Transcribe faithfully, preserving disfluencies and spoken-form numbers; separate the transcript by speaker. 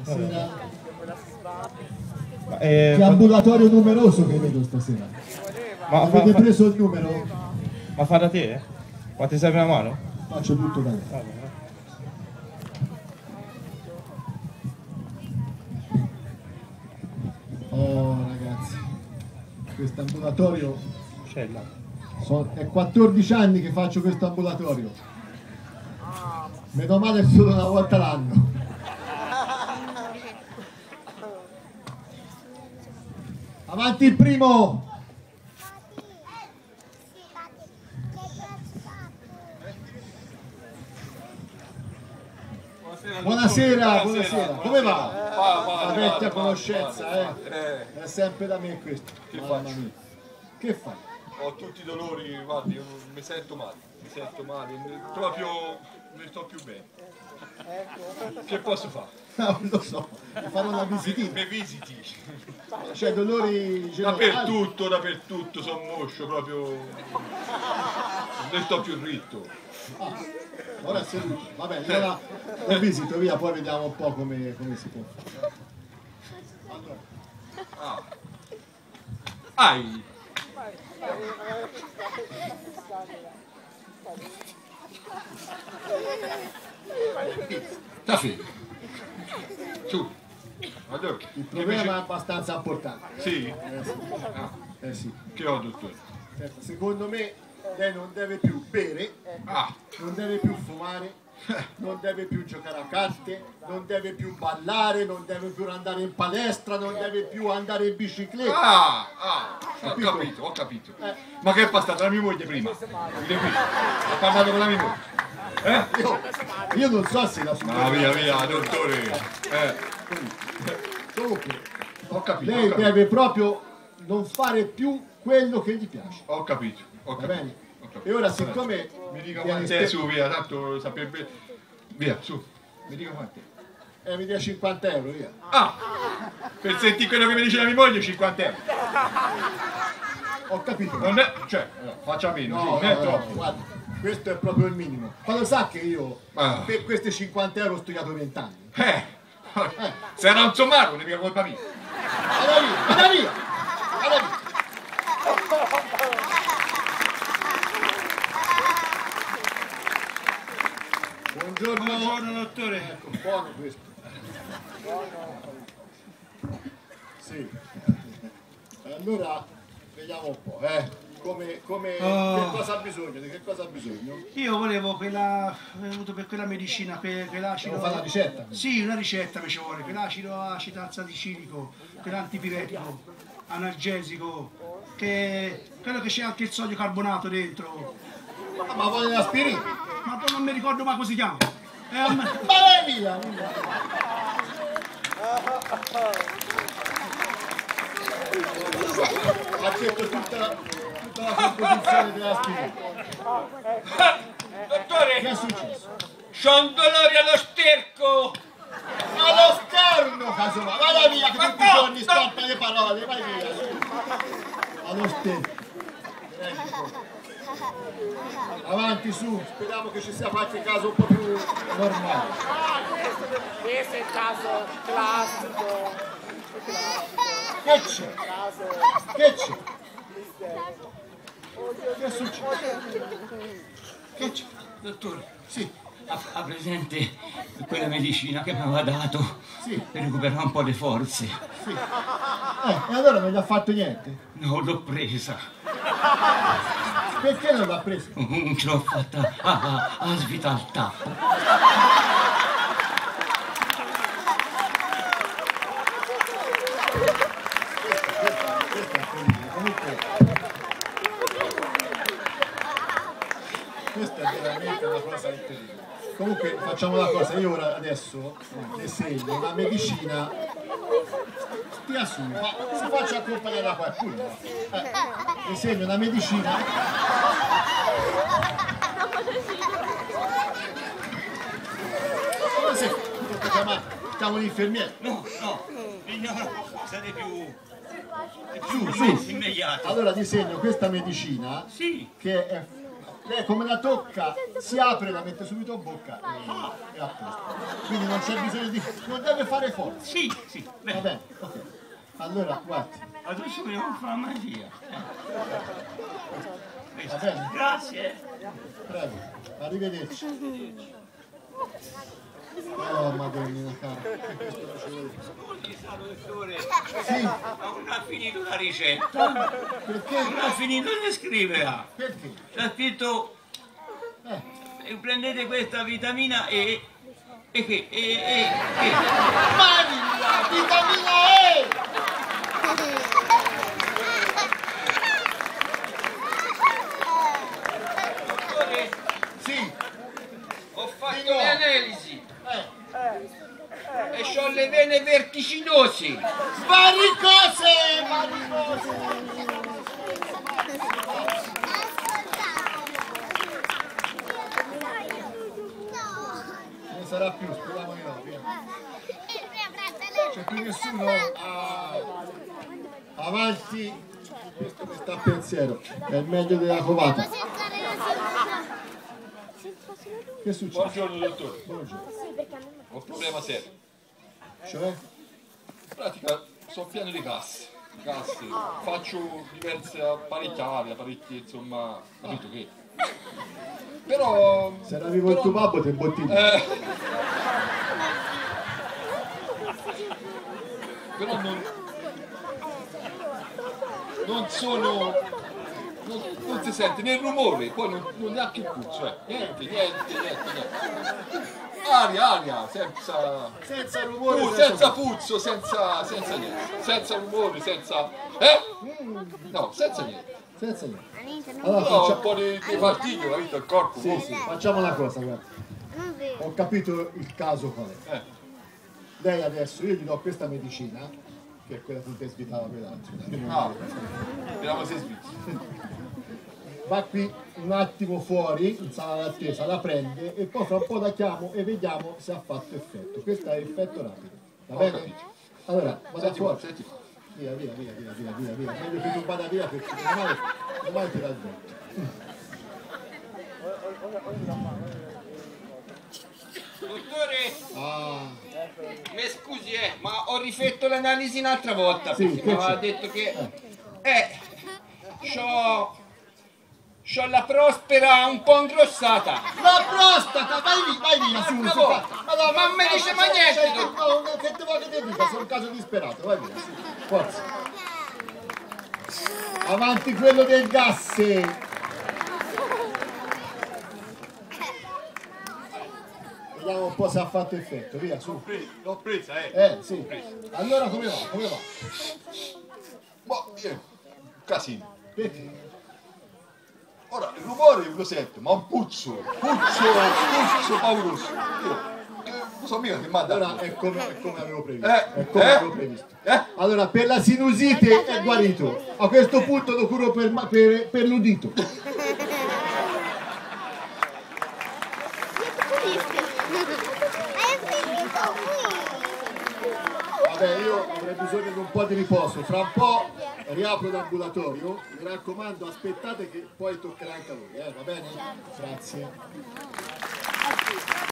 Speaker 1: Stasera...
Speaker 2: Ma, eh,
Speaker 1: che ambulatorio numeroso che vedo stasera.
Speaker 2: Ma
Speaker 1: avete
Speaker 2: fa, fa...
Speaker 1: preso il numero?
Speaker 2: Ma fa da te? Ma ti serve una mano?
Speaker 1: Faccio tutto da me. Oh ragazzi, questo ambulatorio so, è quattordici anni che faccio questo ambulatorio. Meno male solo una volta l'anno. Avanti il primo! Buonasera, buonasera, come va? La vecchia conoscenza, eh? È sempre da me questo.
Speaker 3: Che faccio?
Speaker 1: Che fai?
Speaker 3: Ho tutti i dolori, guardi, io mi sento male, mi sento male, proprio non sto più bene. Che posso fare?
Speaker 1: No, non lo so, farò una visitina.
Speaker 3: Mi visiti.
Speaker 1: Cioè dolori generali?
Speaker 3: Dappertutto, dappertutto, sono moscio, proprio... non sto più ritto.
Speaker 1: Ah, ora è seduto, va bene, allora lo visito via, poi vediamo un po' come, come si può fare. Allora.
Speaker 3: Ah. Ai! Sta fermo. Su. Allora.
Speaker 1: Il problema invece... è abbastanza importante.
Speaker 3: Sì?
Speaker 1: Eh sì.
Speaker 3: Ah.
Speaker 1: Eh sì.
Speaker 3: Che ho, dottore?
Speaker 1: Aspetta, secondo me lei non deve più bere,
Speaker 3: ah.
Speaker 1: non deve più fumare, non deve più giocare a carte, non deve più ballare, non deve più andare in palestra, non deve più andare in bicicletta.
Speaker 3: Ah, ah, ho capito, capito ho capito. Eh. Ma che è passata la mia moglie prima? Ha parlato con la mia moglie. Eh?
Speaker 1: Io, io non so se la sua...
Speaker 3: Ma via, via, dottore. Eh.
Speaker 1: Comunque,
Speaker 3: ho capito.
Speaker 1: Lei
Speaker 3: ho capito.
Speaker 1: deve proprio non fare più quello che gli piace.
Speaker 3: Ho capito, ho capito.
Speaker 1: Va bene? E ora siccome...
Speaker 3: Mi dica quant'è su, via, tanto saprebbe... Via, su, mi dica quant'è.
Speaker 1: Eh, mi dia cinquanta euro, via.
Speaker 3: Ah! Per sentire quello che mi dice la mia moglie, cinquanta euro.
Speaker 1: Ho capito.
Speaker 3: Non è... Cioè, no, faccia meno,
Speaker 1: no,
Speaker 3: sì,
Speaker 1: no,
Speaker 3: non è
Speaker 1: no,
Speaker 3: troppo.
Speaker 1: No, guarda, questo è proprio il minimo. Ma lo sa che io
Speaker 3: ah.
Speaker 1: per questi cinquanta euro ho studiato venti anni.
Speaker 3: Eh! eh. Se era un sommario, non è mica colpa mia.
Speaker 1: Vada via, vada via! Vada via! Buongiorno.
Speaker 4: Buongiorno dottore.
Speaker 1: Ecco, buono questo. Buono. Sì. Allora vediamo un po', eh. Come, come oh. Che cosa ha bisogno? Di che cosa ha bisogno?
Speaker 4: Io volevo quella, venuto per quella medicina, que, quell'acido.
Speaker 1: Devo fare la ricetta?
Speaker 4: Sì, una ricetta mi ci vuole, quell'acido acetazolicilico, quell'antipiretico, analgesico, che quello che c'è anche il sodio carbonato dentro.
Speaker 1: Ma, ma vuole l'aspirina?
Speaker 4: Ma poi non mi ricordo mai come si chiama. Eh,
Speaker 1: ma vai via! Ha detto tutta la, tutta la composizione dell'aspirina.
Speaker 3: Dottore!
Speaker 1: Che è successo?
Speaker 3: C'ho un dolore allo sterco!
Speaker 1: Allo sterno, casomai! Vada via, che tutti i giorni stoppa le parole, vai via! Allo sterno. Avanti, su, speriamo che ci sia qualche caso un po' più normale.
Speaker 5: Questo è il caso classico.
Speaker 1: Che c'è? Che c'è? Che è successo? Che c'è?
Speaker 6: Dottore,
Speaker 1: sì.
Speaker 6: ha, ha presente quella medicina che mi aveva dato
Speaker 1: sì.
Speaker 6: per recuperare un po' le forze?
Speaker 1: Sì. Eh, e allora non gli ha fatto niente?
Speaker 6: No, l'ho presa.
Speaker 1: Perché non l'ha presa?
Speaker 6: Non ce l'ho fatta a, a, a svitaltà.
Speaker 1: Questa è veramente una cosa incredibile. Comunque facciamo una cosa, io ora adesso le segno una medicina, stia su, ma si faccia accompagnare da qualcuno. Eh, le segno una medicina. Come se chiamo l'infermiere?
Speaker 6: No, no, no, sarei più...
Speaker 1: Su, su.
Speaker 6: Immediato.
Speaker 1: Allora disegno questa medicina
Speaker 6: sì.
Speaker 1: che è lei come la tocca si apre, la mette subito in bocca e, e a posto. Quindi non c'è bisogno di... non deve fare forza.
Speaker 6: Sì, sì,
Speaker 1: Va
Speaker 6: bene.
Speaker 1: bene, ok. Allora, guardi,
Speaker 6: Adesso dobbiamo fare magia.
Speaker 1: va bene?
Speaker 6: Grazie.
Speaker 1: Prego, arrivederci. Oh madonna cara.
Speaker 6: Dottore,
Speaker 1: Sì,
Speaker 6: non ha finito la ricetta.
Speaker 1: perché?
Speaker 6: Non ha finito di scriverla.
Speaker 1: Perché?
Speaker 6: C'è scritto,
Speaker 1: Eh,
Speaker 6: eh, prendete questa vitamina E e che? E, e, e.
Speaker 1: Maria, vitamina E!
Speaker 6: Dottore,
Speaker 1: Sì,
Speaker 6: ho fatto
Speaker 1: Di no.
Speaker 6: le analisi
Speaker 1: eh.
Speaker 6: e ho le vene vertiginosi.
Speaker 1: Varicose! Varicose! Non sarà più, speriamo di no, via. C'è più nessuno? Ah. Avanti! Questo mi sta a pensiero, è il meglio della covata. Che succede?
Speaker 3: Buongiorno dottore,
Speaker 1: Buongiorno.
Speaker 3: ho un problema serio.
Speaker 1: Cioè?
Speaker 3: In pratica sono pieno di casse, casse, faccio diverse apparecchiarie, apparecchi, insomma, capito che. Però...
Speaker 1: Se era vivo il tuo babbo ti imbottiglia.
Speaker 3: Eh, però non, non sono, non, non si sente né il rumore, poi non, non neanche il puzzo, eh. niente, niente, niente, niente. Aria, aria, senza,
Speaker 1: Senza rumore,
Speaker 3: pu- senza puzzo, senza, senza niente, senza rumore, senza, eh? No, senza niente.
Speaker 1: Senza niente. Allora
Speaker 3: Però un
Speaker 1: faccia-
Speaker 3: po' di, di fastidio, capito, il corpo.
Speaker 1: Sì, sì, facciamo una cosa, guarda.
Speaker 7: Non
Speaker 1: Ho capito il caso qual è.
Speaker 3: Eh,
Speaker 1: Lei adesso, io gli do questa medicina, che è quella che ti svitava quell'altro.
Speaker 3: no, speriamo si svizzi.
Speaker 1: Va qui un attimo fuori, in sala d'attesa, la prende e poi fra un po' la chiamo e vediamo se ha fatto effetto. Questo è effetto rapido. Va
Speaker 3: Ho
Speaker 1: bene?
Speaker 3: capito.
Speaker 1: Allora, vada
Speaker 3: Senti qua,
Speaker 1: fuori.
Speaker 3: senti qua.
Speaker 1: Via, via, via, via, via, via, via. Meglio che tu vada via perché ormai, ormai ti dà il vento.
Speaker 6: Dottore,
Speaker 1: Ah,
Speaker 6: mi scusi, eh, ma ho rifatto l'analisi un'altra volta
Speaker 1: Sì,
Speaker 6: perché
Speaker 1: che
Speaker 6: mi aveva
Speaker 1: c'è?
Speaker 6: detto che eh, c'ho, c'ho la prospera un po' ingrossata.
Speaker 1: la prostata, vai via, vai via, su,
Speaker 6: Un'altra
Speaker 1: su,
Speaker 6: volta.
Speaker 1: fa- Allora,
Speaker 6: Ma non mi dice mai niente,
Speaker 1: Cioè,
Speaker 6: tu.
Speaker 1: no, no, che te vuoi che ti dica? Sono un caso disperato, vai via, su, forza. Avanti quello del gas. Vediamo un po' se ha fatto effetto, via, su.
Speaker 3: L'ho presa, eh.
Speaker 1: Eh, sì. Allora come va? Come va?
Speaker 3: Ma io, un casino.
Speaker 1: Perché?
Speaker 3: Ora, il rumore lo sento, ma un puzzo, puzzo, puzzo pauroso. Io, eh, non so mica che manda.
Speaker 1: Allora è come, è come avevo previsto.
Speaker 3: Eh,
Speaker 1: È come
Speaker 3: eh,
Speaker 1: avevo previsto.
Speaker 3: eh?
Speaker 1: Allora, per la sinusite è guarito. A questo punto lo curo per, ma- per, per l'udito. Vabbè, io avrei bisogno di un po' di riposo. Fra un po' riapro l'ambulatorio. Mi raccomando, aspettate che poi toccherà anche a voi, eh? Va bene? Grazie.